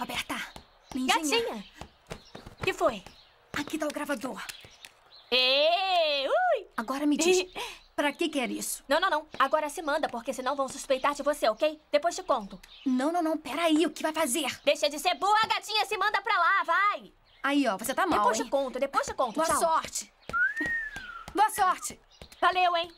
Roberta, lindinha. Gatinha! O que foi? Aqui tá o gravador. Ei! Ui! Agora me diz, pra que quer isso? Não. Agora se manda, porque senão vão suspeitar de você, ok? Depois te conto. Não, peraí, o que vai fazer? Deixa de ser burra, gatinha, se manda pra lá, vai! Aí, ó, você tá mal, Depois hein? te conto, Boa tchau. sorte. Boa sorte. Valeu, hein?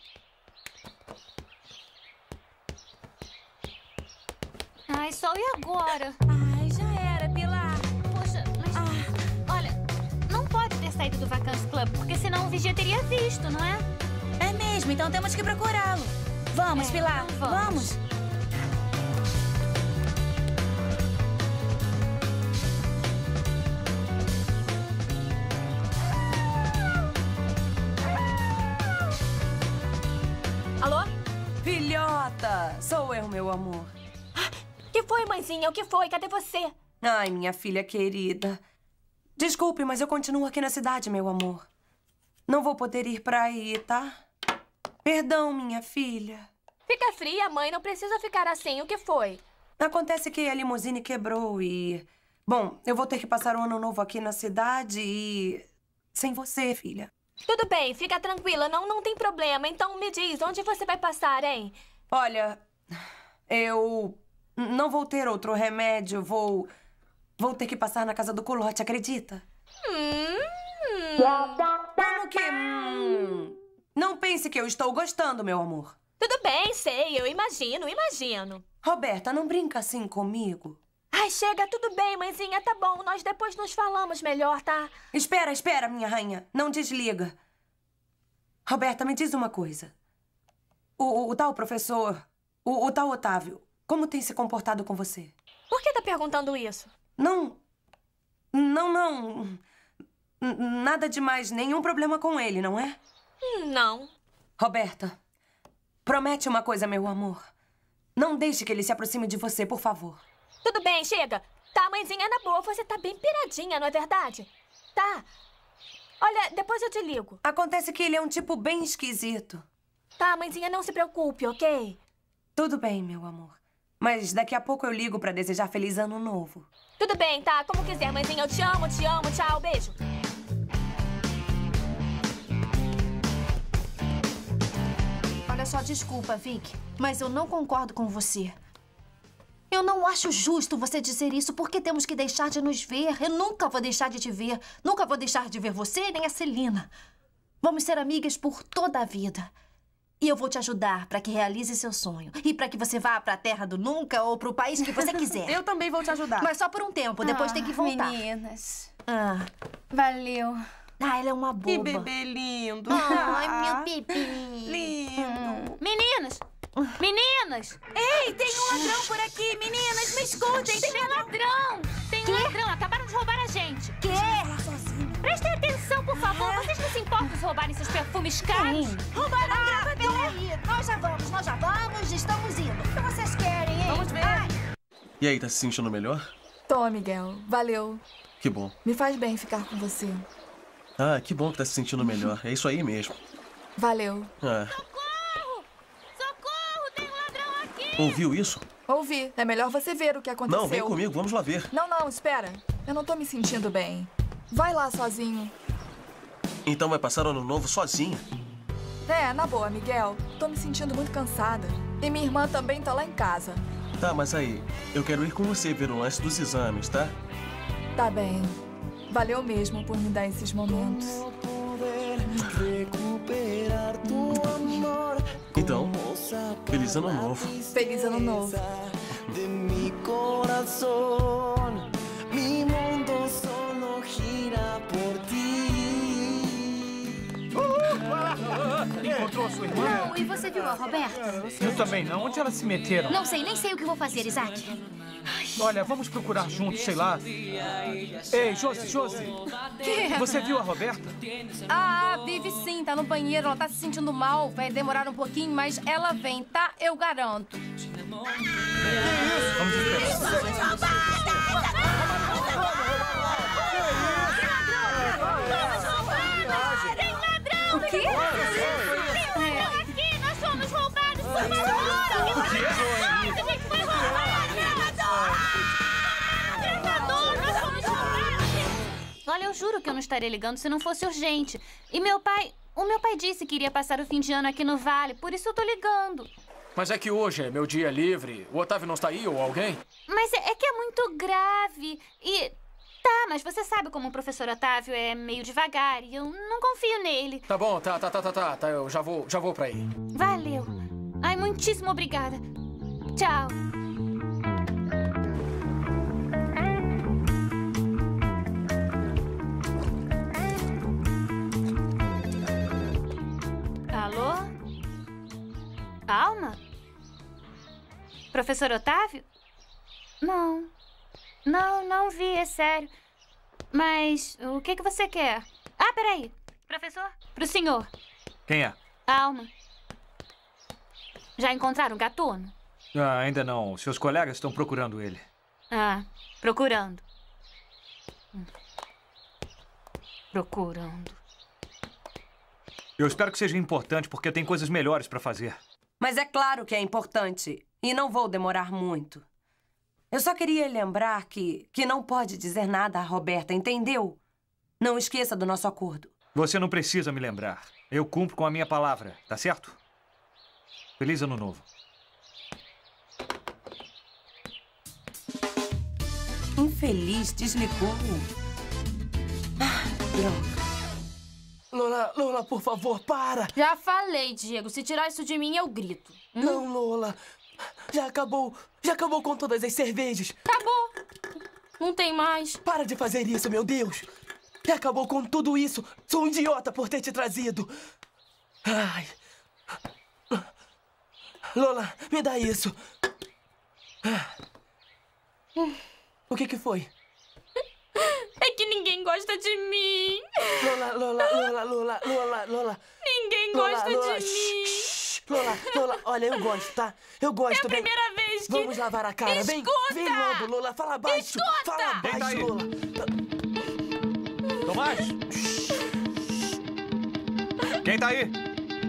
Ai, Sol, e agora? Ai, já era, Pilar. Poxa, mas... Olha, não pode ter saído do Vacance Club, porque senão o vigia teria visto, não é? É mesmo, então temos que procurá-lo. Vamos, Pilar, então vamos. Alô? Filhota! Sou eu, meu amor. O que foi, mãezinha? O que foi? Cadê você? Ai, minha filha querida. Desculpe, mas eu continuo aqui na cidade, meu amor. Não vou poder ir pra aí, tá? Perdão, minha filha. Fica fria, mãe. Não precisa ficar assim. O que foi? Acontece que a limusine quebrou e... Bom, eu vou ter que passar o ano novo aqui na cidade e... Sem você, filha. Tudo bem, fica tranquila. Não tem problema. Então me diz, onde você vai passar, hein? Olha, eu... Não vou ter outro remédio. Vou ter que passar na casa do Culote, acredita? Como que... Não pense que eu estou gostando, meu amor. Tudo bem, sei. Eu imagino. Roberta, não brinca assim comigo. Ai, chega. Tudo bem, mãezinha. Tá bom. Nós depois nos falamos melhor, tá? Espera, minha rainha. Não desliga. Roberta, me diz uma coisa. O tal professor, o tal Otávio, como tem se comportado com você? Por que tá perguntando isso? Não. Nada demais. Nenhum problema com ele, não é? Não. Roberta, promete uma coisa, meu amor. Não deixe que ele se aproxime de você, por favor. Tudo bem, chega. Tá, mãezinha, na boa. Você tá bem piradinha, não é verdade? Tá. Olha, depois eu te ligo. Acontece que ele é um tipo bem esquisito. Tá, mãezinha, não se preocupe, ok? Tudo bem, meu amor. Mas daqui a pouco eu ligo pra desejar feliz ano novo. Tudo bem, tá? Como quiser, mãezinha. Eu te amo. Tchau, beijo. Olha só, desculpa, Vic, mas eu não concordo com você. Eu não acho justo você dizer isso porque temos que deixar de nos ver. Eu nunca vou deixar de te ver. Nunca vou deixar de ver você nem a Celina. Vamos ser amigas por toda a vida. E eu vou te ajudar para que realize seu sonho. E para que você vá para a terra do nunca ou para o país que você quiser. Eu também vou te ajudar. Mas só por um tempo, depois tem que voltar. Meninas, Ah, valeu. ela é uma boba. Que bebê lindo. Ai, meu bebê. Lindo. Meninas! Ei, tem um ladrão por aqui, meninas, me escutem. Tem um ladrão! Tem um ladrão! Acabaram de roubar a gente! Quê? Prestem atenção, por favor! Vocês não se importam de roubarem seus perfumes caros? Roubaram a gravador. Peraí, nós já vamos, estamos indo. O que vocês querem, hein? Vamos ver. Ai. E aí, tá se sentindo melhor? Tô, Miguel. Valeu. Que bom. Me faz bem ficar com você. Ah, que bom que tá se sentindo melhor. É isso aí mesmo. Valeu. Ah, Socorro! Tem um ladrão aqui! ouviu isso? Ouvi. É melhor você ver o que aconteceu. Não, vem comigo, vamos lá ver. Não, espera. Eu não tô me sentindo bem. Vai lá sozinho. Então vai passar o ano novo sozinha? É, na boa, Miguel. Tô me sentindo muito cansada. E minha irmã também tá lá em casa. Tá, mas aí, eu quero ir com você ver o lance dos exames, tá? Tá bem. Valeu mesmo por me dar esses momentos. Então, feliz ano novo. Feliz ano novo. De mi corazón, mi mundo solo gira por ti. Encontrou sua irmã? Não, e você viu a Roberta? Eu também não. Onde elas se meteram? Não sei, nem sei o que vou fazer, Isaac. Olha, vamos procurar juntos, sei lá. Ei, Josi. Você viu a Roberta? Ah, vive sim, tá no banheiro, ela tá se sentindo mal. Vai demorar um pouquinho, mas ela vem, tá? Eu garanto. Vamos esperar. Tem ladrão! O quê? Tem ladrão aqui! Nós fomos roubados! Por favor! O quê? A gente foi roubado! eu juro que eu não estaria ligando se não fosse urgente. E meu pai... O meu pai disse que iria passar o fim de ano aqui no Vale, por isso eu tô ligando. Mas é que hoje é meu dia livre. O Otávio não está aí ou alguém? Mas é que é muito grave. E... Tá, mas você sabe como o professor Otávio é meio devagar e eu não confio nele. Tá bom, tá. Eu já vou pra aí. Valeu. Ai, muitíssimo obrigada. Tchau. Alô? Alma? Professor Otávio? Não vi, é sério. Mas o que você quer? Ah, peraí. Professor? Pro senhor. Quem é? Alma. Já encontraram o gatuno? Ah, ainda não. Seus colegas estão procurando ele. Ah, procurando. Procurando. Eu espero que seja importante, porque tem coisas melhores pra fazer. Mas é claro que é importante. E não vou demorar muito. Eu só queria lembrar que não pode dizer nada à Roberta, entendeu? Não esqueça do nosso acordo. Você não precisa me lembrar. Eu cumpro com a minha palavra, tá certo? Feliz Ano Novo. Infeliz, desligou. Ah, droga. Lola, por favor, para! Já falei, Diego. Se tirar isso de mim, eu grito. Não, Lola. Já acabou com todas as cervejas. Acabou. Não tem mais. Para de fazer isso, meu Deus. Já acabou com tudo isso. Sou um idiota por ter te trazido. Ai. Lola, me dá isso. O que foi? É que ninguém gosta de mim. Lola. Ninguém gosta de mim. Lola, olha, eu gosto, tá? Eu gosto. É a primeira vez que... Vamos lavar a cara. Escuta! Vem logo, Lola. Fala baixo. Escuta! Fala Quem tá aí? baixo, Lola. Tomás? Quem tá aí?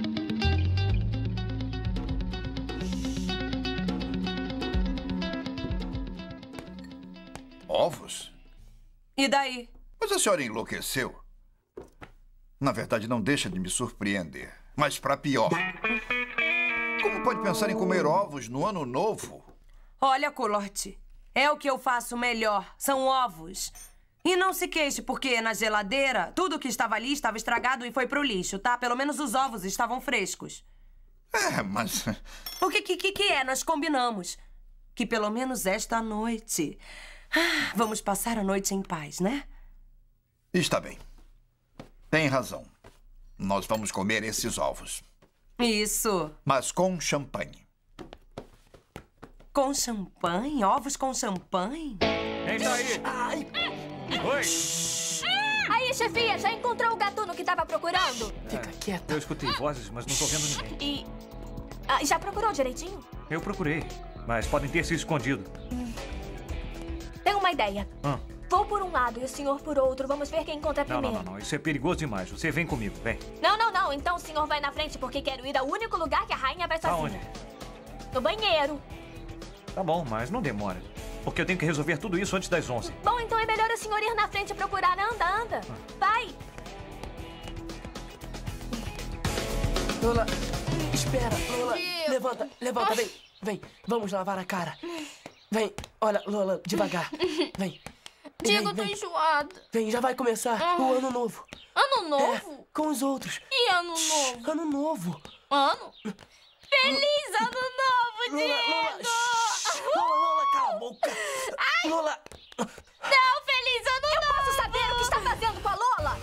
Ovos? E daí? Mas a senhora enlouqueceu. Na verdade, não deixa de me surpreender. Mas pra pior. Como pode pensar em comer ovos no Ano Novo? Olha, Colote, é o que eu faço melhor. São ovos. E não se queixe, porque na geladeira, tudo que estava ali estava estragado e foi pro lixo, tá? Pelo menos os ovos estavam frescos. É, mas... O que é? Nós combinamos. Que pelo menos esta noite... vamos passar a noite em paz, né? Está bem. Tem razão. Nós vamos comer esses ovos. Isso. Mas com champanhe. Com champanhe? Ovos com champanhe? Quem tá aí? Ai. Oi. Aí, chefia, já encontrou o gatuno que tava procurando? Fica quieta. Eu escutei vozes, mas não tô vendo ninguém. E... já procurou direitinho? Eu procurei, mas podem ter se escondido. Tenho uma ideia. Ah. Vou por um lado e o senhor por outro. Vamos ver quem encontra primeiro. Não. Isso é perigoso demais. Você vem comigo, vem. Não. Então o senhor vai na frente porque quero ir ao único lugar que a rainha vai sozinha. Aonde? No banheiro. Tá bom, mas não demora. Porque eu tenho que resolver tudo isso antes das 11. Bom, então é melhor o senhor ir na frente e procurar. Anda. Vai. Lola, espera. Lola, levanta, vem. Vamos lavar a cara. Vem, olha, Lola, devagar. Vem. Diego, eu tô enjoada. Vem, já vai começar o Ano Novo. Ano Novo? É, com os outros. E Ano Novo? Ano Novo. Ano? Feliz Ano Novo, Diego! Lola, cala a boca. Ai. Lola. Não, feliz Ano Novo! Eu posso saber o que está fazendo com a Lola?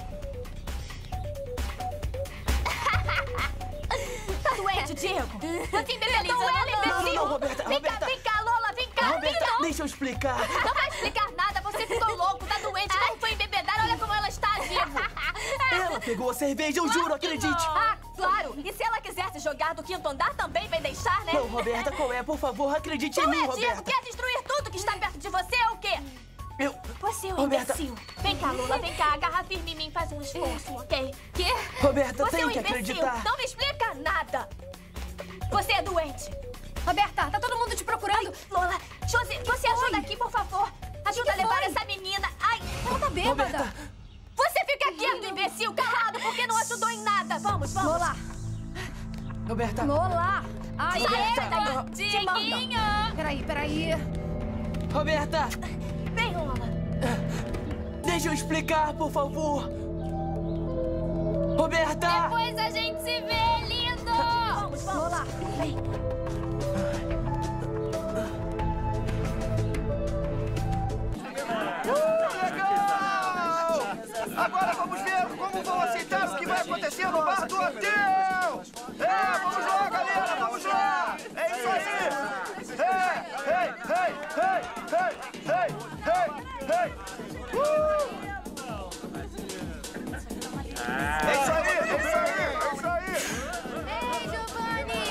Tá doente, Diego? Você embebedou ela, imbecil! Não, Roberta. Vem cá, Lola, vem cá! Roberta, deixa eu explicar. Não vai explicar nada, você ficou louco, tá doente, não foi embebedar, olha como ela está, Diego! Ela pegou a cerveja, eu juro, acredite! Ah, claro! E se ela quisesse jogar do quinto andar, também vai deixar, né? Não, Roberta, qual é? Por favor, acredite em mim, Diego, Roberta! quer destruir tudo que está perto de você ou o quê? Você é um Roberta... imbecil. Vem cá, Lola, vem cá. Agarra firme em mim, faz um esforço, ok? Quê? Roberta, você tem é um que imbecil. acreditar. Não me explica nada. Você é doente. Roberta, tá todo mundo te procurando. Ai, Lola, Josi, você ajuda aqui, por favor. Ajuda a levar essa menina. Ai, ela tá bêbada. Roberta, Roberta! Lola! Ai, Diego! Dieguinho! Peraí. Roberta! Vem, Lola. Deixa eu explicar, por favor! Roberta! Depois a gente se vê, lindo! Vamos. Lola, vem. Legal! Agora vamos ver como vão aceitar o que vai acontecer no bar do hotel! Vamos lá, galera, vamos lá! É isso aí! Hey! É isso aí! Ei, Giovanni!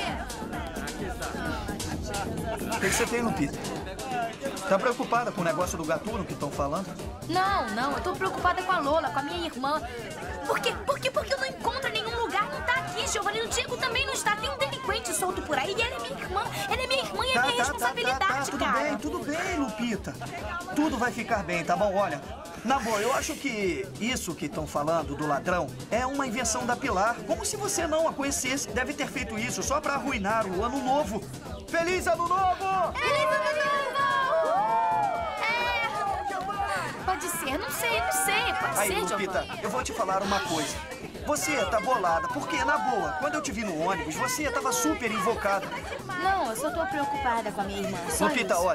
O que você tem, Lupita? Tá preocupada com o negócio do gatuno que estão falando? Não, eu tô preocupada com a Lola, com a minha irmã. Por quê? Porque eu não encontro em nenhum lugar, não tá aqui, Giovanni. O Diego também não está. Tem um delinquente solto por aí e ela é minha irmã. Ela é minha irmã e é minha responsabilidade, cara. Tudo bem, Lupita. Tudo vai ficar bem, tá bom? Olha, na boa, eu acho que isso que estão falando do ladrão é uma invenção da Pilar. Como se você não a conhecesse. Deve ter feito isso só pra arruinar o Ano Novo. Feliz Ano Novo! Feliz Ano Novo! Pode ser, não sei, pode Aí, ser, Lupita, Giovanni. eu vou te falar uma coisa. Você tá bolada, porque, na boa, quando eu te vi no ônibus, você tava super invocada. Não, eu só tô preocupada com a minha irmã, só Lupita, isso. olha.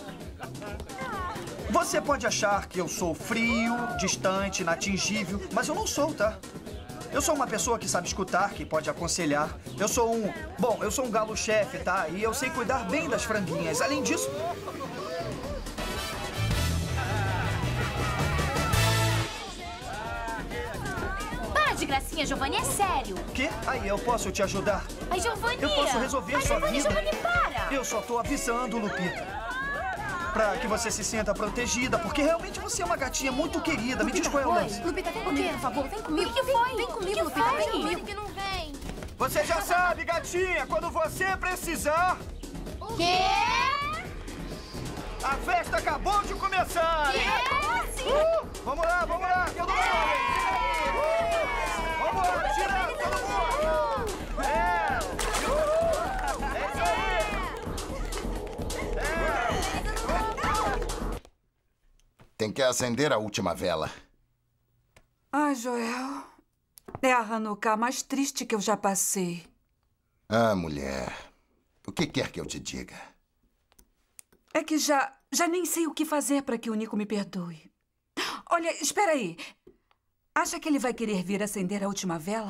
Você pode achar que eu sou frio, distante, inatingível, mas eu não sou, tá? Eu sou uma pessoa que sabe escutar, que pode aconselhar. Eu sou um galo-chefe, tá? E eu sei cuidar bem das franguinhas. Além disso... De gracinha, Giovanni, é sério. Quê? Aí, eu posso te ajudar? Ai, Giovanni! Eu posso resolver a sua vida. Giovanni, para! Eu só tô avisando, Lupita. Pra que você se sinta protegida, porque realmente você é uma gatinha muito querida. Me diz qual é o lance. Lupita, vem comigo, por favor. Vem comigo. O que foi? Vem comigo, O que Lupita. foi? Vem comigo. Que não vem. Você já sabe, gatinha, quando você precisar. O quê? A festa acabou de começar. Quê? Como assim? Vamos lá, todo mundo. Vamos lá, tira todo mundo. É isso aí. Tem que acender a última vela. Ai, Joel. É a Hanukkah mais triste que eu já passei. Ah, mulher. O que quer que eu te diga? É que já nem sei o que fazer para que o Nico me perdoe. Olha, espera aí. Acha que ele vai querer vir acender a última vela?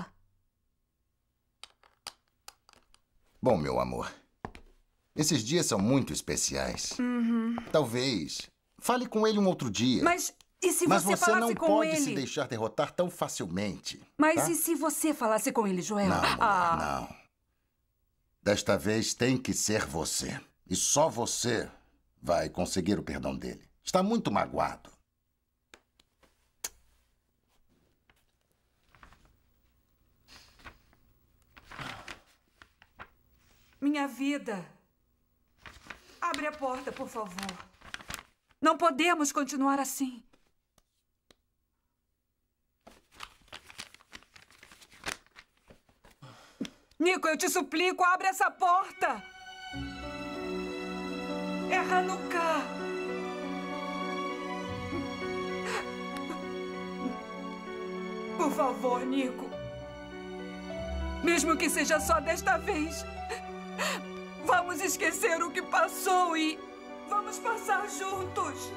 Bom, meu amor, esses dias são muito especiais. Talvez fale com ele um outro dia. Mas e se Mas você você falasse não com pode ele? se deixar derrotar tão facilmente. Mas tá? e se você falasse com ele, Joel? Não, mulher, não. Desta vez tem que ser você. E só você vai conseguir o perdão dele. Está muito magoado. Minha vida. Abre a porta, por favor. Não podemos continuar assim. Nico, eu te suplico, abre essa porta. É Hanukkah. Por favor, Nico. Mesmo que seja só desta vez. Vamos esquecer o que passou e vamos passar juntos.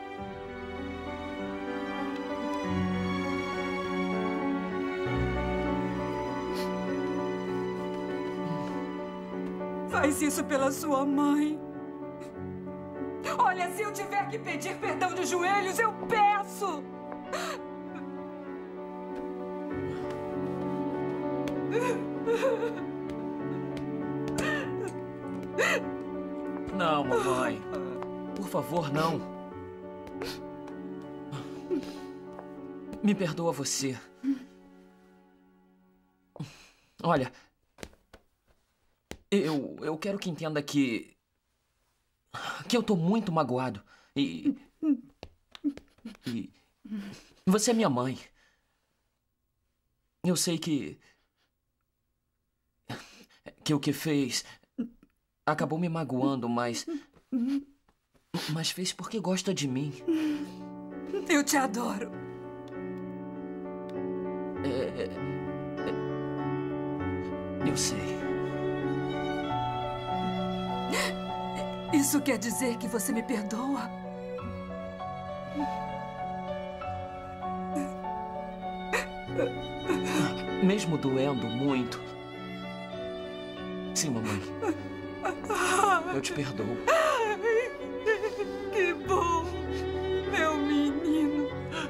Faz isso pela sua mãe. Olha, se eu tiver que pedir perdão de joelhos, eu peço. Não, mamãe. Por favor, não. Me perdoa você. Olha, eu quero que entenda que eu tô muito magoado. E você é minha mãe. Eu sei que que o que fez acabou me magoando, mas fez porque gosta de mim. Eu te adoro. Eu sei. Isso quer dizer que você me perdoa? Mesmo doendo muito. Sim, mamãe. Eu te perdoo. Que bom, meu menino.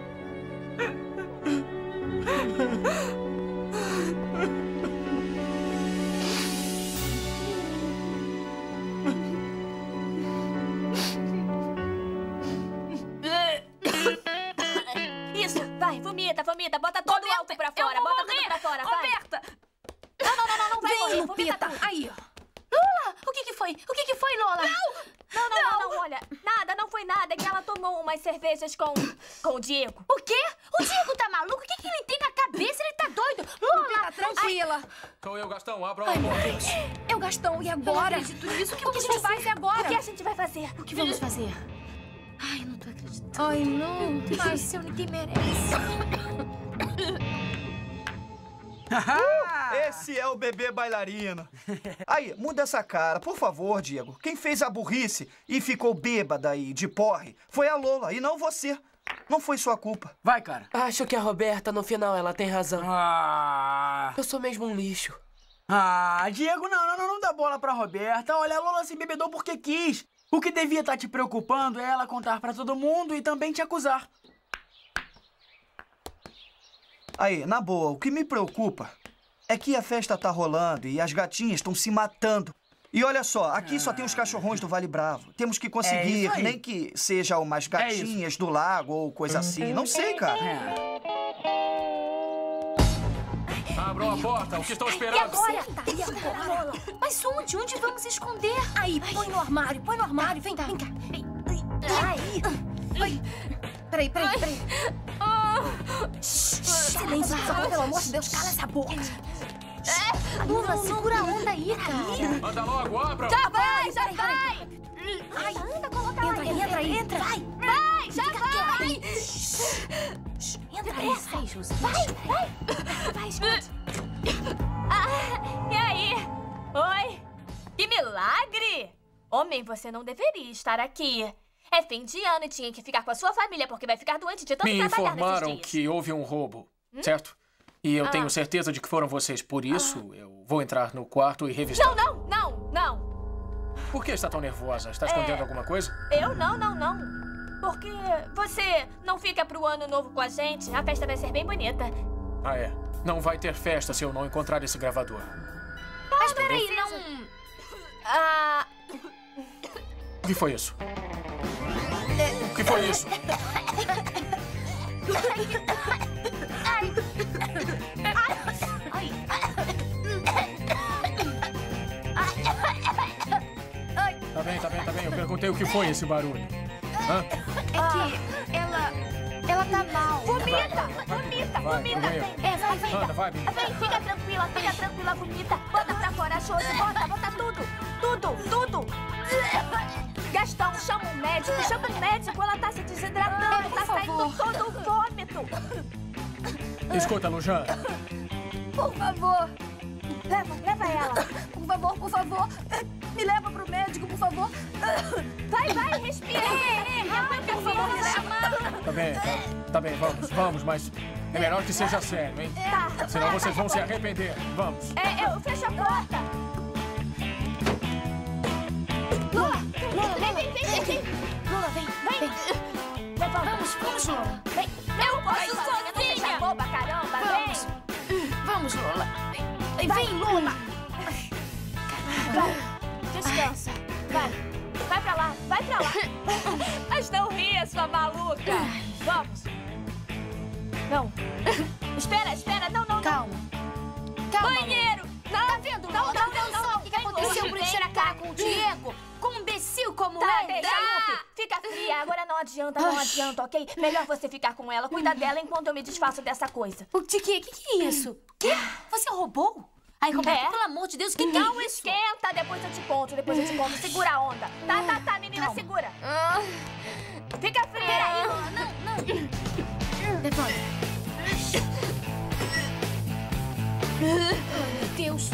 Isso, vai, vomita, bota todo o álcool pra fora, bota tudo pra fora, vai. Roberta! Não vai morrer, Vem, vomita Lupita. tudo. Aí, ó. Lola, o que foi? O que foi, Lola? Não, olha, não foi nada, é que ela tomou umas cervejas com o Diego. O quê? O Diego tá maluco? O que ele tem na cabeça? Ele tá doido? Lola! Lupita, tranquila. Sou eu, Gastão. Abra Ai, a meu porta. Deus. É o Gastão. E agora? Eu não acredito nisso. O que a gente faz agora? O que a gente vai fazer? O que vamos fazer? Ai, não tô acreditando. Ai, não. Mas seu ninguém merece. Esse é o bebê bailarino. Aí, muda essa cara, por favor, Diego. Quem fez a burrice e ficou bêbada e de porre foi a Lola e não você. Não foi sua culpa. Vai, cara. Acho que a Roberta, no final, ela tem razão. Eu sou mesmo um lixo. Diego, não dá bola pra Roberta. Olha, a Lola se embebedou porque quis. O que devia estar te preocupando é ela contar pra todo mundo e também te acusar. Aí, na boa, o que me preocupa é que a festa tá rolando e as gatinhas estão se matando. E olha só, aqui só tem os cachorrões do Vale Bravo. Temos que conseguir, nem que seja umas gatinhas do lago ou coisa assim. Não sei, cara. Abram a porta, o que estão esperando? E agora? Mas onde? Onde vamos esconder? Aí, põe no armário, Vem cá. Ai. Peraí. Silêncio, por favor, pelo amor de Deus, cala essa boca. Lula, segura a onda aí, cara. Anda logo, abram. Já vai! Ai, Anda, coloca lá. entra aí. Vai, já vai! Entra aí, sai, Josi. Vai, esconde. E aí? Oi? Que milagre! Homem, você não deveria estar aqui. É fim de ano e tinha que ficar com a sua família porque vai ficar doente de tanto Me trabalhar informaram nesses dias. que houve um roubo, certo? E eu tenho certeza de que foram vocês. Por isso, eu vou entrar no quarto e revistar. Não. Por que está tão nervosa? Está escondendo alguma coisa? Eu não. Porque você não fica pro ano novo com a gente, a festa vai ser bem bonita. Ah, é. Não vai ter festa se eu não encontrar esse gravador. Mas peraí, não... O que foi isso? O que foi isso? Tá bem. Eu perguntei o que foi esse barulho. Hã? É que ela tá mal. Vomita! Vai. Anda, vai, menina. Vem, fica tranquila, vomita. Bota pra fora, Josi, bota tudo. Gastão, chama um médico, ela tá se desidratando, tá saindo todo o vômito. Escuta, Lujan. Por favor. Leva ela. Por favor. Me leva pro médico, por favor. Vai, respira. Por favor, me leva. Tá bem, vamos, mas é melhor que seja sério, hein? Tá. Senão vocês vão se arrepender. Vamos. Eu fecho a porta. Lola, vem. Lola, vem. Vamos, Lola. Vem. Eu posso sozinha. Boba, caramba, Vamos, Lola. Vem, Lola. Vai, descansa. Vai pra lá. Mas não ria, sua maluca. Vamos. Não. Espera, não. Calma. Banheiro. Não. Tá vendo, Lola? Tá vendo só o que aconteceu por encher a cara com o Diego? Com um imbecil como Tá, ele? deixa, Lupe. Fica fria. Agora não adianta, ok? Melhor você ficar com ela. Cuida dela enquanto eu me desfaço dessa coisa. O que é isso? Quê? Você roubou? Ai, Roberta, pelo amor de Deus, que não é isso? Esquenta, depois eu te conto. Segura a onda. Tá, menina, Calma. segura. Fica fria aí. Não. Levanta. Meu Deus.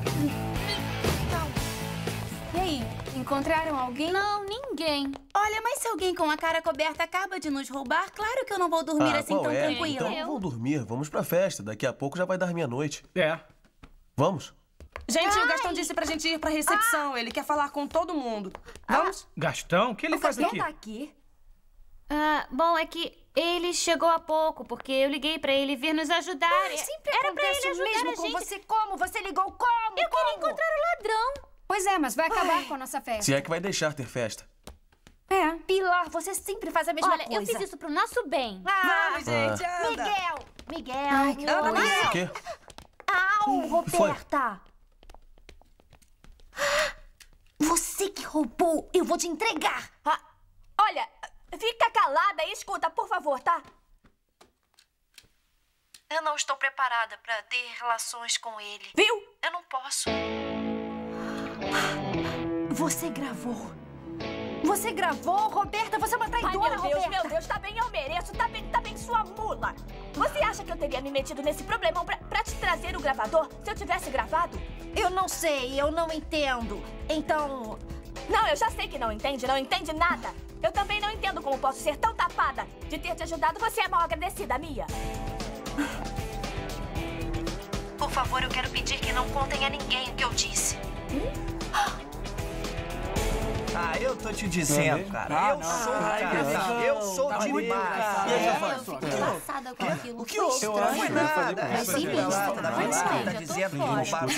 E aí, encontraram alguém? Não, ninguém. Olha, mas se alguém com a cara coberta acaba de nos roubar, claro que eu não vou dormir assim qual tão é? tranquila. Então vamos dormir, vamos pra festa. Daqui a pouco já vai dar meia-noite. É. Vamos? Gente, o Gastão disse pra gente ir pra recepção. Ele quer falar com todo mundo. Vamos? Gastão? O que ele faz aqui? Tá aqui. Bom, é que ele chegou há pouco, porque eu liguei pra ele vir nos ajudar. Sempre Era pra acontece ele o ajudar mesmo a com gente. você. Como? Você ligou como? Eu queria encontrar o ladrão. Pois é, mas vai acabar com a nossa festa. Se é que vai deixar ter festa. É. Pilar, você sempre faz a mesma Olha, coisa. eu fiz isso pro nosso bem. Vamos, gente, anda. Miguel. O quê? Au, foi? Roberta. Você que roubou. Eu vou te entregar. Olha, fica calada e escuta, por favor, tá? Eu não estou preparada pra ter relações com ele. Viu? Eu não posso. Você gravou. Você gravou, Roberta? Você é uma traidora, Roberta. Meu Deus, tá bem, eu mereço. Tá bem, sua mula. Você acha que eu teria me metido nesse problemão pra te trazer o gravador se eu tivesse gravado? Eu não sei, eu não entendo. Então... Não, eu já sei que não entende nada. Eu também não entendo como posso ser tão tapada. De ter te ajudado, você é mal agradecida, Mia. Por favor, eu quero pedir que não contem a ninguém o que eu disse. Eu tô te dizendo, cara. Eu sou demais. Eu fiquei passada com aquilo. O que houve? Foi Não foi nada. Tá dizendo que roubaram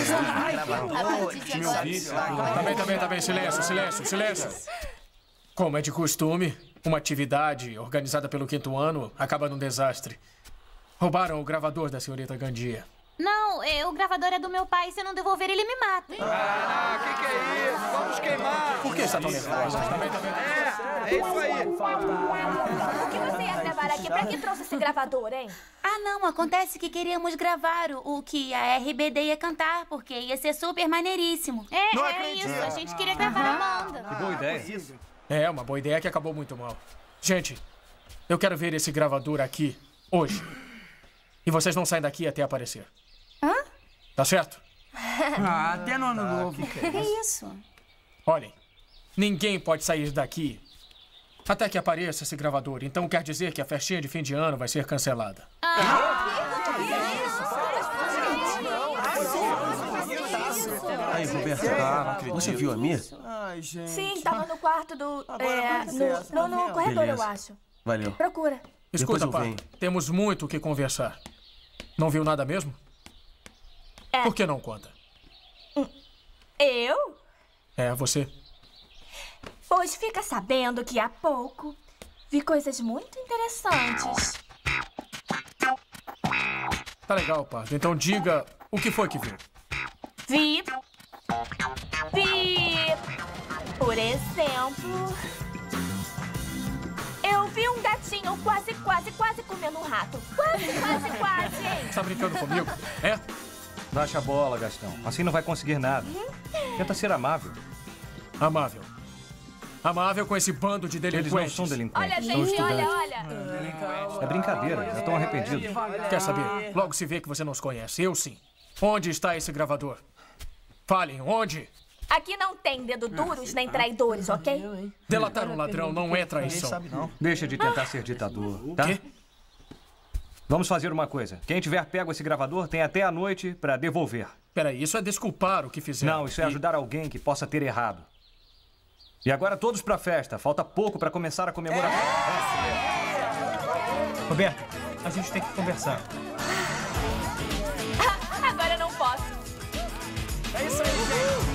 Tá bem. Silêncio. Como é de costume, uma atividade organizada pelo 5º ano acaba num desastre. Roubaram o gravador da senhorita Gandia. Não, o gravador é do meu pai. Se eu não devolver, ele me mata. Que é isso? Vamos queimar. Por que está tão nervosa? É isso aí. O que você ia gravar aqui? Pra que trouxe esse gravador, hein? Não, acontece que queríamos gravar o que a RBD ia cantar, porque ia ser super maneiríssimo. É isso, a gente queria gravar a banda. Que boa ideia. É, uma boa ideia que acabou muito mal. Gente, eu quero ver esse gravador aqui, hoje. E vocês não saem daqui até aparecer. Tá certo? Até no ano novo. Que isso? Olhem, ninguém pode sair daqui até que apareça esse gravador. Então quer dizer que a festinha de fim de ano vai ser cancelada. Aí, Roberta, você viu a Mia? Ai, gente. Sim, tava no quarto do... no corredor, Beleza. eu acho. Valeu. Procura. Escuta, Depois eu Pato, temos muito o que conversar. Não viu nada mesmo? Por que não conta? Eu? É, você. Pois fica sabendo que há pouco vi coisas muito interessantes. Tá legal, Pato. Então diga o que foi que viu. Vi, por exemplo, eu vi um gatinho quase comendo um rato. Quase, hein? Tá brincando comigo? É? Baixa a bola, Gastão. Assim não vai conseguir nada. Tenta ser amável. Amável. Amável com esse bando de delinquentes. Eles não são delinquentes, Olha, são gente, estudantes. olha. É brincadeira, já estão arrependidos. Quer saber? Logo se vê que você não os conhece. Eu sim. Onde está esse gravador? Falem, onde? Aqui não tem dedo duros nem traidores, ok? Delatar um ladrão não é traição. Deixa de tentar ser ditador, tá? Quê? Vamos fazer uma coisa. Quem tiver pego esse gravador tem até a noite pra devolver. Peraí, isso é desculpar o que fizeram. Não, isso é ajudar alguém que possa ter errado. E agora todos pra festa. Falta pouco pra começar a comemoração. Roberto, a gente tem que conversar. Agora eu não posso. É isso aí, gente.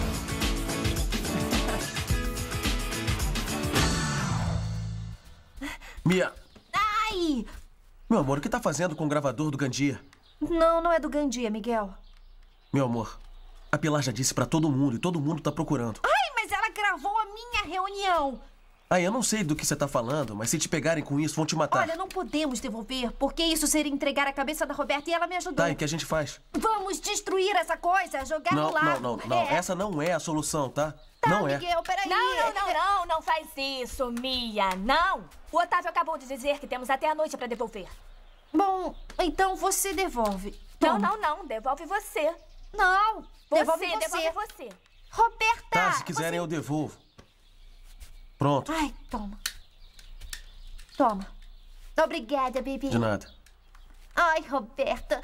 Mia, Ai! meu amor, o que tá fazendo com o gravador do Gandia? Não é do Gandia, Miguel. Meu amor, a Pilar já disse pra todo mundo e todo mundo tá procurando. Ai, mas ela gravou a minha reunião. Eu não sei do que você tá falando, mas se te pegarem com isso, vão te matar. Olha, não podemos devolver, porque isso seria entregar a cabeça da Roberta e ela me ajudou. Tá, e o que a gente faz? Vamos destruir essa coisa, jogar no lago. Não. Essa não é a solução, tá? Tá, não é. Miguel, peraí. Não faz isso, Mia, não. O Otávio acabou de dizer que temos até a noite pra devolver. Bom, então você devolve. Não, devolve você. Não, devolve você. Roberta! Tá, se quiserem eu devolvo. Pronto. Ai, toma. Toma. Obrigada, bebê. De nada. Ai, Roberta.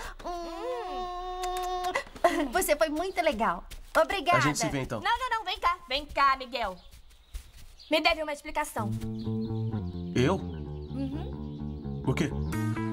Você foi muito legal. Obrigada. A gente se vê, então. Não, vem cá. Vem cá, Miguel. Me deve uma explicação. Eu? Uhum. O quê?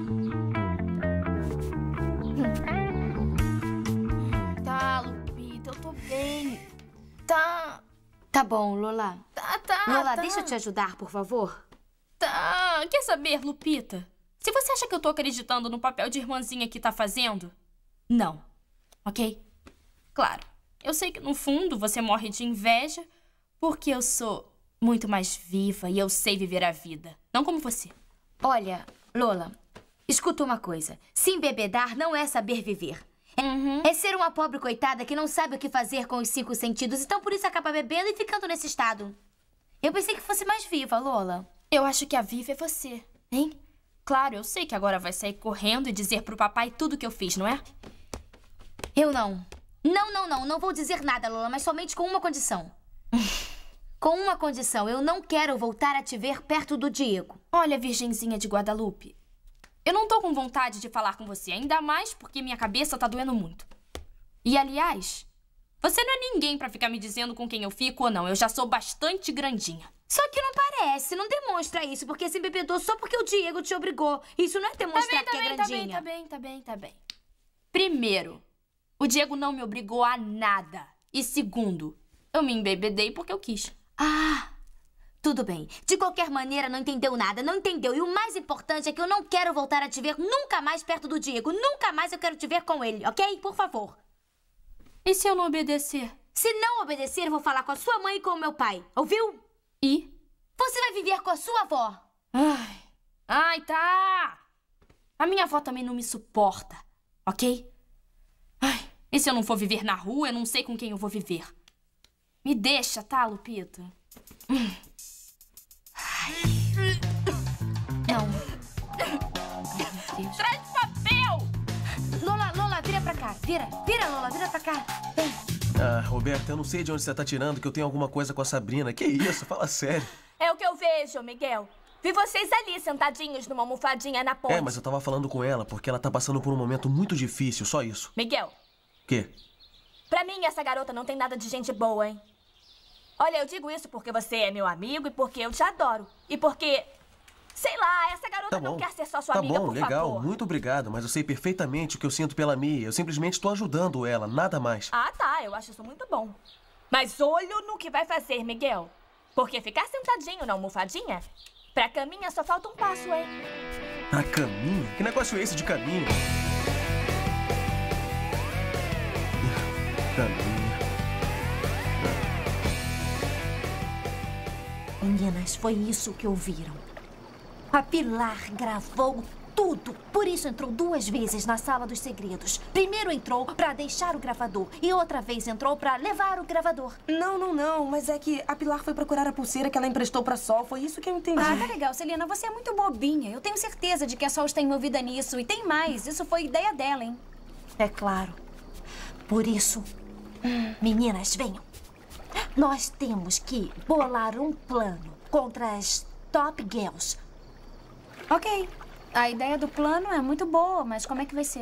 Tá, Lupita, eu tô bem. Tá bom, Lola. Lola, tá. deixa eu te ajudar, por favor. Tá. Quer saber, Lupita? Se você acha que eu tô acreditando no papel de irmãzinha que tá fazendo, não. Ok? Claro. Eu sei que, no fundo, você morre de inveja porque eu sou muito mais viva e eu sei viver a vida. Não como você. Olha, Lola, escuta uma coisa. Se embebedar não é saber viver. É ser uma pobre coitada que não sabe o que fazer com os 5 sentidos, então por isso acaba bebendo e ficando nesse estado. Eu pensei que fosse mais viva, Lola. Eu acho que a viva é você, hein? Claro, eu sei que agora vai sair correndo e dizer pro papai tudo que eu fiz, não é? Eu não. Não vou dizer nada, Lola, mas somente com uma condição. Com uma condição, eu não quero voltar a te ver perto do Diego. Olha, Virgenzinha de Guadalupe, eu não tô com vontade de falar com você, ainda mais porque minha cabeça tá doendo muito. E, aliás, você não é ninguém pra ficar me dizendo com quem eu fico ou não. Eu já sou bastante grandinha. Só que não parece, não demonstra isso, porque se embebedou só porque o Diego te obrigou. Isso não é demonstrar que é grandinha. Tá bem. Primeiro, o Diego não me obrigou a nada. E segundo, eu me embebedei porque eu quis. Tudo bem. De qualquer maneira, não entendeu nada, não entendeu. E o mais importante é que eu não quero voltar a te ver nunca mais perto do Diego. Nunca mais eu quero te ver com ele, ok? Por favor. E se eu não obedecer? Se não obedecer, eu vou falar com a sua mãe e com o meu pai. Ouviu? E? Você vai viver com a sua avó. Ai, tá. A minha avó também não me suporta, ok? E se eu não for viver na rua, eu não sei com quem eu vou viver. Me deixa, tá, Lupita? Não. Traz papel! Lola, vira pra cá. Vira, Lola, vira pra cá. Vem. Roberta, eu não sei de onde você tá tirando que eu tenho alguma coisa com a Sabrina. Que isso? Fala sério. É o que eu vejo, Miguel. Vi vocês ali, sentadinhos numa almofadinha na ponte. Mas eu tava falando com ela porque ela tá passando por um momento muito difícil, só isso. Miguel. Quê? Pra mim, essa garota não tem nada de gente boa, hein? Olha, eu digo isso porque você é meu amigo e porque eu te adoro. E porque, sei lá, essa garota não quer ser só sua amiga, por legal, favor. Muito obrigado, mas eu sei perfeitamente o que eu sinto pela Mia. Eu simplesmente tô ajudando ela, nada mais. Tá, eu acho isso muito bom. Mas olho no que vai fazer, Miguel. Porque ficar sentadinho na almofadinha, pra caminha só falta um passo, hein? Pra caminho? Que negócio é esse de caminho? Caminho. Meninas, foi isso que ouviram. A Pilar gravou tudo. Por isso entrou 2 vezes na sala dos segredos. Primeiro entrou pra deixar o gravador e outra vez entrou pra levar o gravador. Não. Mas é que a Pilar foi procurar a pulseira que ela emprestou pra Sol. Foi isso que eu entendi. Tá legal, Celina. Você é muito bobinha. Eu tenho certeza de que a Sol está envolvida nisso. E tem mais. Isso foi ideia dela, hein? É claro. Por isso, meninas, venham. Nós temos que bolar um plano contra as Top Girls. Ok. A ideia do plano é muito boa, mas como é que vai ser?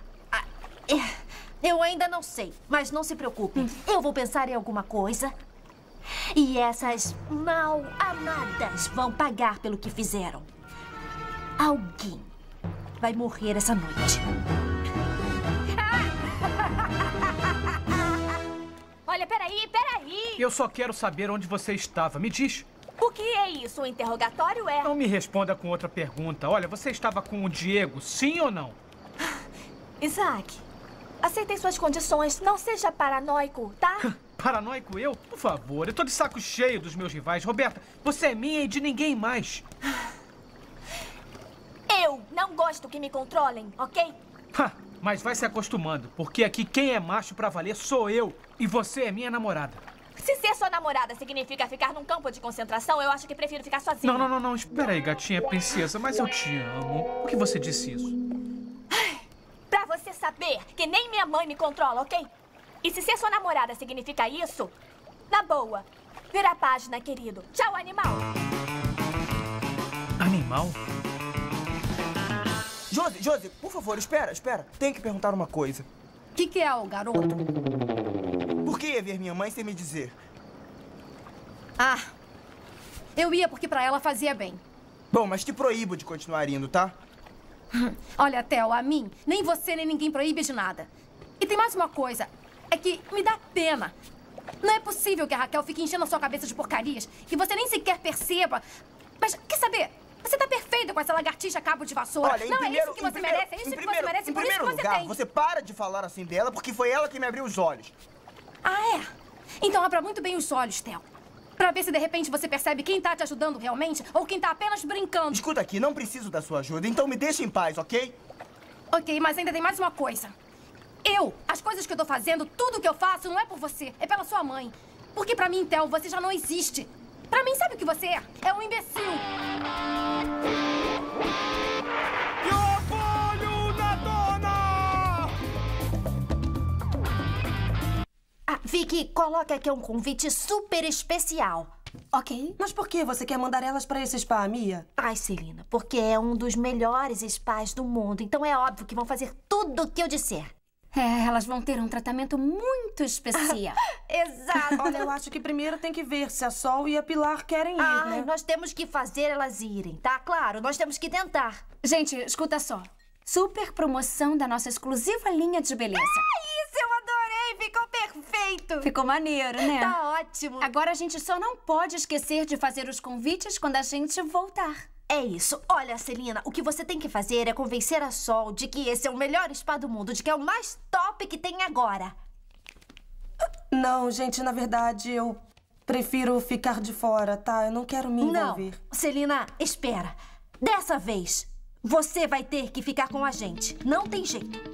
Eu ainda não sei, mas não se preocupem. Eu vou pensar em alguma coisa. E essas mal amadas vão pagar pelo que fizeram. Alguém vai morrer essa noite. Olha, peraí. Eu só quero saber onde você estava. Me diz. O que é isso? O interrogatório é... Não me responda com outra pergunta. Olha, você estava com o Diego, sim ou não? Isaac, a Aceitem suas condições. Não seja paranoico, tá? Paranoico eu? Por favor, eu tô de saco cheio dos meus rivais. Roberta, você é minha e de ninguém mais. Eu não gosto que me controlem, ok? Mas vai se acostumando, porque aqui quem é macho pra valer sou eu. E você é minha namorada. Se ser sua namorada significa ficar num campo de concentração, eu acho que prefiro ficar sozinha. Não. Espera aí, gatinha princesa, mas eu te amo. Por que você disse isso? Pra você saber que nem minha mãe me controla, ok? E se ser sua namorada significa isso, na boa, vira a página, querido. Tchau, animal. Animal? Josi, por favor, espera. Tenho que perguntar uma coisa. O que é, o garoto? Por que ia ver minha mãe sem me dizer? Eu ia porque pra ela fazia bem. Bom, mas te proíbo de continuar indo, tá? Olha, Theo, a mim, nem você nem ninguém proíbe de nada. E tem mais uma coisa, é que me dá pena. Não é possível que a Raquel fique enchendo a sua cabeça de porcarias, que você nem sequer perceba. Mas, quer saber? Você tá perfeita com essa lagartixa cabo de vassoura. Olha, não, é isso que você merece, é isso que você merece, por isso que você tem. Você para de falar assim dela, porque foi ela que me abriu os olhos. É? Então abra muito bem os olhos, Theo. Pra ver se de repente você percebe quem tá te ajudando realmente ou quem tá apenas brincando. Escuta aqui, não preciso da sua ajuda, então me deixa em paz, ok? Ok, mas ainda tem mais uma coisa. As coisas que eu tô fazendo, tudo que eu faço não é por você, é pela sua mãe. Porque pra mim, Theo, você já não existe. Pra mim, sabe o que você é? É um imbecil. Vicky, coloca aqui um convite super especial. Ok? Mas por que você quer mandar elas pra esse spa, Mia? Ai, Celina, porque é um dos melhores spas do mundo. Então é óbvio que vão fazer tudo o que eu disser. Elas vão ter um tratamento muito especial. Exato. Olha, eu acho que primeiro tem que ver se a Sol e a Pilar querem ir, né? Nós temos que fazer elas irem, tá? Claro, nós temos que tentar. Gente, escuta só. Super promoção da nossa exclusiva linha de beleza. Isso, eu adorei! Ficou perfeito! Ficou maneiro, né? Tá ótimo. Agora a gente só não pode esquecer de fazer os convites quando a gente voltar. É isso. Olha, Celina, o que você tem que fazer é convencer a Sol de que esse é o melhor spa do mundo, de que é o mais top que tem agora. Não, gente, na verdade, eu prefiro ficar de fora, tá? Eu não quero me envolver. Não, Celina, espera. Dessa vez, você vai ter que ficar com a gente. Não tem jeito.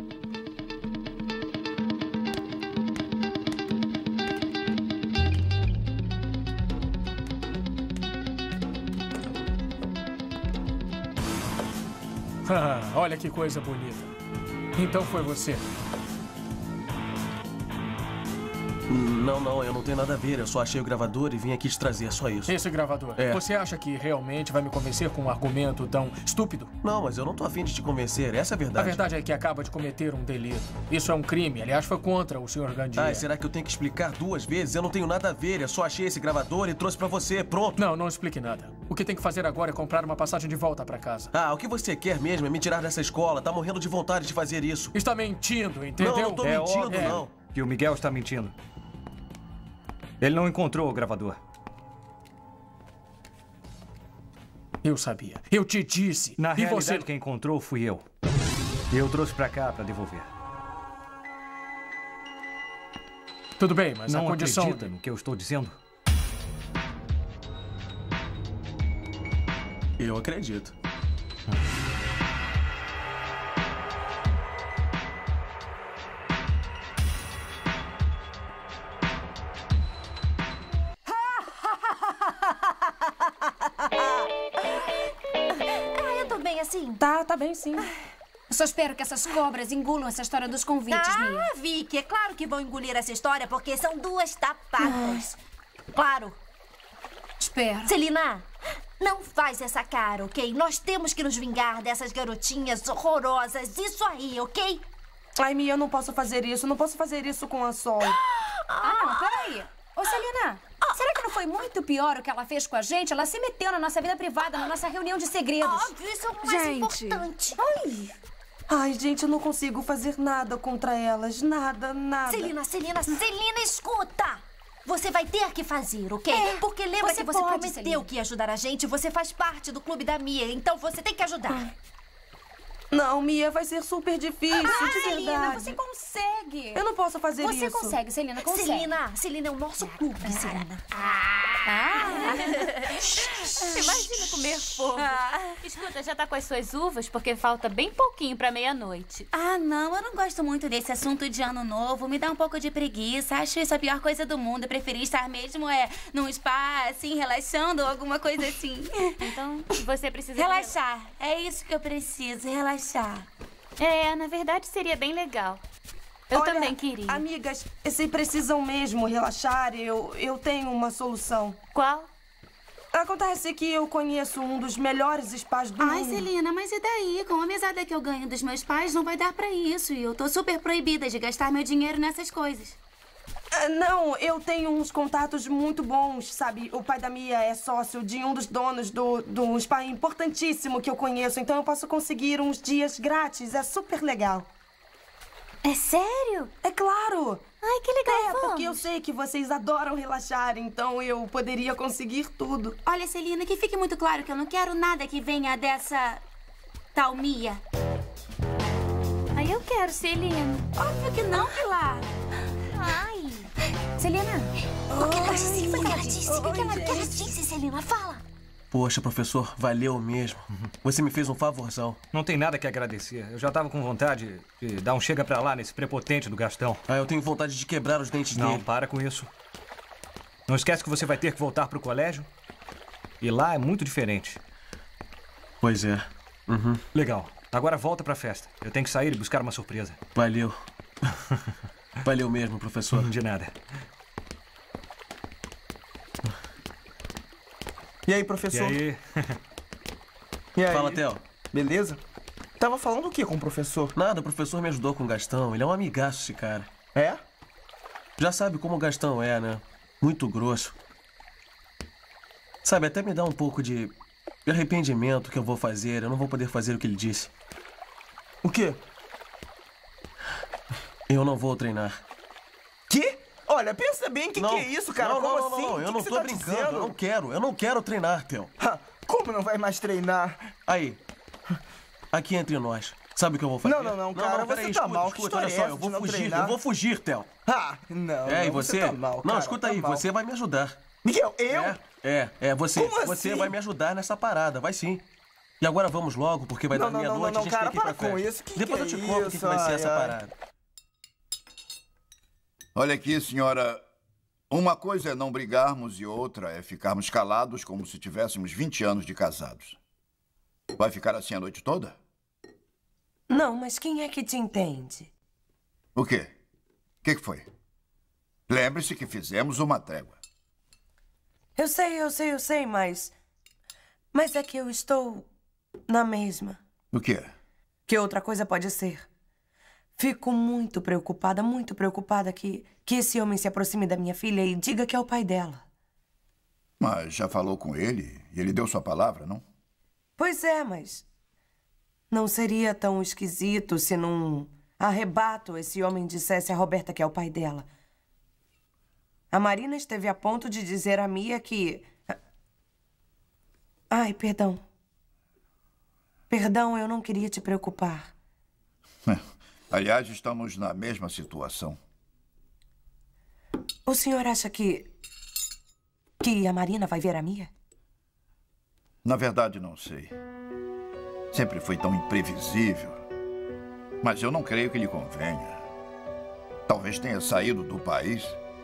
Olha que coisa bonita. Então foi você. Não, eu não tenho nada a ver. Eu só achei o gravador e vim aqui te trazer, só isso. Esse gravador? É. Você acha que realmente vai me convencer com um argumento tão estúpido? Não, mas eu não tô afim de te convencer. Essa é a verdade. A verdade é que acaba de cometer um delito. Isso é um crime. Aliás, foi contra o Sr. Gandia. Será que eu tenho que explicar 2 vezes? Eu não tenho nada a ver. Eu só achei esse gravador e trouxe pra você. Pronto. Não explique nada. O que tem que fazer agora é comprar uma passagem de volta pra casa. O que você quer mesmo é me tirar dessa escola. Tá morrendo de vontade de fazer isso. Está mentindo, entendeu? Não tô mentindo, não. Que o Miguel está mentindo. Ele não encontrou o gravador. Eu sabia. Eu te disse. Na realidade, você... quem encontrou fui eu. E eu trouxe pra cá pra devolver. Tudo bem, mas não a condição... acredita no que eu estou dizendo? Eu acredito. Eu tô bem assim? Tá bem sim. Eu só espero que essas cobras engulam essa história dos convites, Mia. Vicky, é claro que vão engolir essa história porque são 2 tapadas. Claro. Espera. Celina, não faz essa cara, ok? Nós temos que nos vingar dessas garotinhas horrorosas. Isso aí, ok? Ai, Mia, eu não posso fazer isso. Não posso fazer isso com a Sol. Não, peraí. Ô, Celina, será que não foi muito pior o que ela fez com a gente? Ela se meteu na nossa vida privada, na nossa reunião de segredos. Óbvio, isso é o mais importante. Ai, gente, eu não consigo fazer nada contra elas. Nada. Celina, escuta! Você vai ter que fazer, ok? Porque lembra que você prometeu que ia ajudar a gente. Você faz parte do clube da Mia, então você tem que ajudar. Não, Mia, vai ser super difícil, de verdade. Celina, você consegue. Eu não posso fazer isso. Você consegue, Celina, consegue. Celina é o nosso clube, Celina. Imagina comer fogo. Escuta, já tá com as suas uvas? Porque falta bem pouquinho pra meia-noite. Ah, não, eu não gosto muito desse assunto de ano novo. Me dá um pouco de preguiça. Acho isso a pior coisa do mundo. Eu preferi estar mesmo num spa, assim, relaxando ou alguma coisa assim. Então, você precisa... Relaxar. É isso que eu preciso, relaxar. Na verdade seria bem legal. Eu também queria. Amigas, se precisam mesmo relaxar, eu tenho uma solução. Qual? Acontece que eu conheço um dos melhores spas do mundo. Ai, Celina, mas e daí? Com a mesada que eu ganho dos meus pais, não vai dar pra isso. E eu tô super proibida de gastar meu dinheiro nessas coisas. Não, eu tenho uns contatos muito bons, sabe? O pai da Mia é sócio de um dos donos do spa importantíssimo que eu conheço. Então eu posso conseguir uns dias grátis. É super legal. É sério? É claro! Ai, que legal, vamos. Porque eu sei que vocês adoram relaxar, então eu poderia conseguir tudo. Olha, Celina, que fique muito claro que eu não quero nada que venha dessa tal Mia. Ai, eu quero, Celina. Óbvio que não, Pilar. Ai. Celina, o que ela disse? O que ela disse? O que ela disse, Celina? Fala. Poxa, professor, valeu mesmo. Você me fez um favorzão. Não tem nada que agradecer. Eu já tava com vontade de dar um chega pra lá nesse prepotente do Gastão. Ah, eu tenho vontade de quebrar os dentes dele. Não, para com isso. Não esquece que você vai ter que voltar pro colégio. E lá é muito diferente. Pois é. Uhum. Legal. Agora volta pra festa. Eu tenho que sair e buscar uma surpresa. Valeu. Valeu mesmo, professor. De nada. E aí, professor? E aí? E aí? Fala, Theo. Beleza? Tava falando o que com o professor? Nada, o professor me ajudou com o Gastão. Ele é um amigaço, esse cara. É? Já sabe como o Gastão é, né? Muito grosso. Sabe, até me dá um pouco de arrependimento que eu vou fazer. Eu não vou poder fazer o que ele disse. O quê? Eu não vou treinar. Quê? Olha, pensa bem, que é isso, cara? Como assim? Não, eu não tô brincando. Eu não quero treinar, Theo. Como não vai mais treinar? Aí, aqui entre nós. Sabe o que eu vou fazer? Não, cara, você tá mal. Escuta, olha só, eu vou fugir, Theo. Não. E você? Tá mal, cara, não, escuta aí, você vai me ajudar. Miguel, eu? Você. Como Você assim? vai me ajudar nessa parada, vai sim. E agora vamos logo, porque vai dar meia-noite, a gente tem que ir pra festa. Com isso. Depois eu te conto o que vai ser essa parada. Olha aqui, senhora. Uma coisa é não brigarmos e outra é ficarmos calados como se tivéssemos 20 anos de casados. Vai ficar assim a noite toda? Não, mas quem é que te entende? O quê? O que foi? Lembre-se que fizemos uma trégua. Eu sei, mas... Mas é que eu estou na mesma. O quê? Que outra coisa pode ser? Fico muito preocupada que esse homem se aproxime da minha filha e diga que é o pai dela. Mas já falou com ele e ele deu sua palavra, não? Pois é, mas... Não seria tão esquisito se num arrebato esse homem dissesse a Roberta que é o pai dela. A Marina esteve a ponto de dizer a Mia que... Ai, perdão. Perdão, eu não queria te preocupar. Aliás, estamos na mesma situação. O senhor acha que a Marina vai ver a Mia? Na verdade, não sei. Sempre foi tão imprevisível. Mas eu não creio que lhe convenha. Talvez tenha saído do país.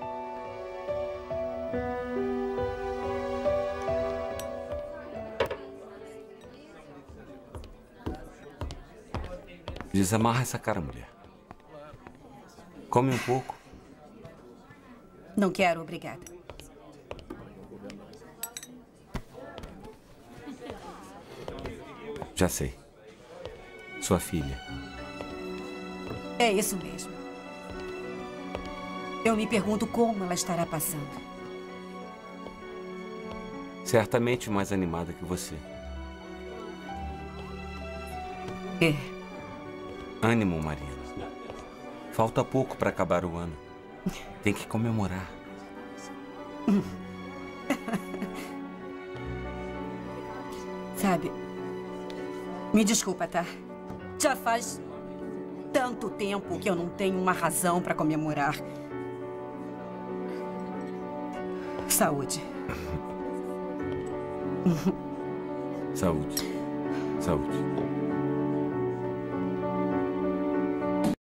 Desamarra essa cara, mulher. Come um pouco. Não quero, obrigada. Já sei. Sua filha. É isso mesmo. Eu me pergunto como ela estará passando. Certamente mais animada que você. É. Ânimo, Marina. Falta pouco para acabar o ano. Tem que comemorar. Sabe, me desculpa, tá? Já faz tanto tempo que eu não tenho uma razão para comemorar. Saúde. Saúde. Saúde.